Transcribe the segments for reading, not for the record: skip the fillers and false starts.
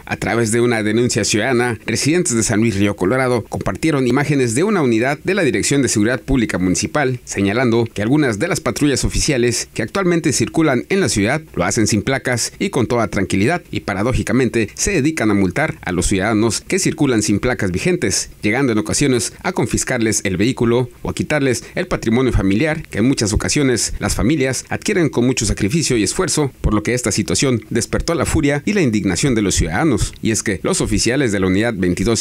A través de una denuncia ciudadana, residentes de San Luis Río Colorado compartieron imágenes de una unidad de la Dirección de Seguridad Pública Municipal, señalando que algunas de las patrullas oficiales que actualmente circulan en la ciudad lo hacen sin placas y con toda tranquilidad, y paradójicamente se dedican a multar a los ciudadanos que circulan sin placas vigentes, llegando en ocasiones a confiscarles el vehículo o a quitarles el patrimonio familiar que en muchas ocasiones las familias adquieren con mucho sacrificio y esfuerzo, por lo que esta situación despertó la furia y la indignación de los ciudadanos. Y es que los oficiales de la unidad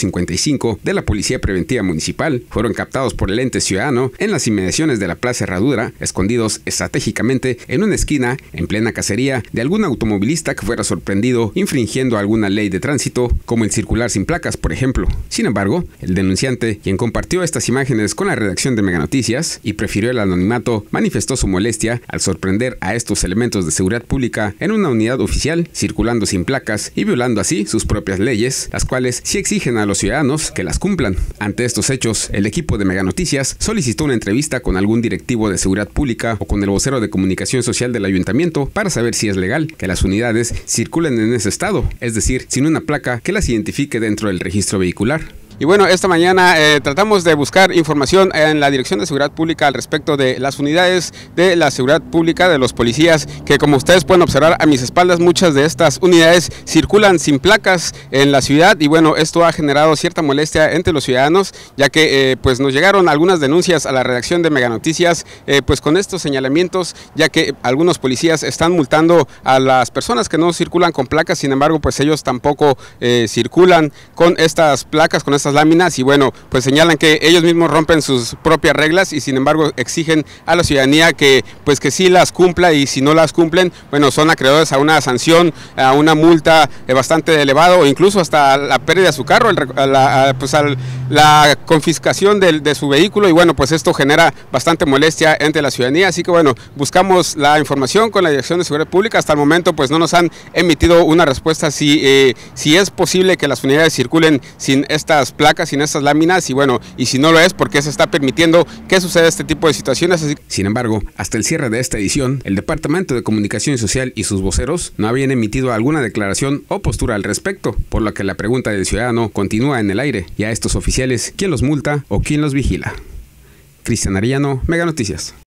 2255 de la Policía Preventiva Municipal fueron captados por el ente ciudadano en las inmediaciones de la Plaza Herradura, escondidos estratégicamente en una esquina en plena cacería de algún automovilista que fuera sorprendido infringiendo alguna ley de tránsito, como el circular sin placas, por ejemplo. Sin embargo, el denunciante, quien compartió estas imágenes con la redacción de Mega Noticias y prefirió el anonimato, manifestó su molestia al sorprender a estos elementos de seguridad pública en una unidad oficial circulando sin placas y violando así sus propias leyes, las cuales sí exigen a los ciudadanos que las cumplan. Ante estos hechos, el equipo de Mega Noticias solicitó una entrevista con algún directivo de seguridad pública o con el vocero de comunicación social del ayuntamiento para saber si es legal que las unidades circulen en ese estado, es decir, sin una placa que las identifique dentro del registro vehicular. Y bueno, esta mañana tratamos de buscar información en la Dirección de Seguridad Pública al respecto de las unidades de la seguridad pública, de los policías, que como ustedes pueden observar a mis espaldas, muchas de estas unidades circulan sin placas en la ciudad, y bueno, esto ha generado cierta molestia entre los ciudadanos, ya que pues nos llegaron algunas denuncias a la redacción de Mega Noticias pues con estos señalamientos, ya que algunos policías están multando a las personas que no circulan con placas. Sin embargo, pues ellos tampoco circulan con estas placas, con estas láminas, y bueno, pues señalan que ellos mismos rompen sus propias reglas y sin embargo exigen a la ciudadanía que pues que sí las cumpla, y si no las cumplen, bueno, son acreedores a una sanción, a una multa bastante elevada, o incluso hasta la pérdida de su carro, la confiscación de su vehículo. Y bueno, pues esto genera bastante molestia entre la ciudadanía, así que bueno, buscamos la información con la Dirección de Seguridad Pública. Hasta el momento pues no nos han emitido una respuesta si es posible que las unidades circulen sin estas placas, sin estas láminas, y bueno, y si no lo es, ¿por qué se está permitiendo que suceda este tipo de situaciones? Sin embargo, hasta el cierre de esta edición, el Departamento de Comunicación Social y sus voceros no habían emitido alguna declaración o postura al respecto, por lo que la pregunta del ciudadano continúa en el aire. ¿Y a estos oficiales quién los multa o quién los vigila? Cristian Arellano, Mega Noticias.